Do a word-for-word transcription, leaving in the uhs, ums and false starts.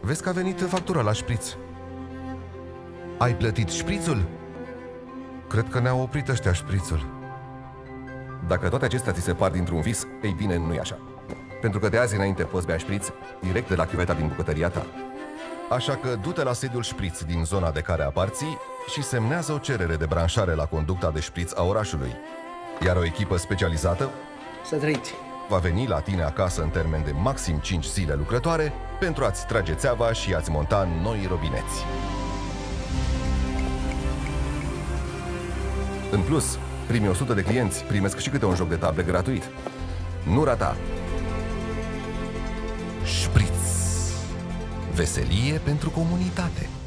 Vezi că a venit factura la șpriț. Ai plătit șprițul? Cred că ne-au oprit ăștia șprițul. Dacă toate acestea ți se par dintr-un vis, ei bine, nu e așa. Pentru că de azi înainte poți bea șpriț direct de la chiuveta din bucătăria ta. Așa că du-te la sediul șpriț din zona de care aparții și semnează o cerere de branșare la conducta de șpriț a orașului. Iar o echipă specializată Să trăiți! va veni la tine acasă în termen de maxim cinci zile lucrătoare pentru a-ți trage țeava și a-ți monta noi robineți. În plus, primii o sută de clienți primesc și câte un joc de table gratuit. Nu rata! Șpriț. Veselie pentru comunitate.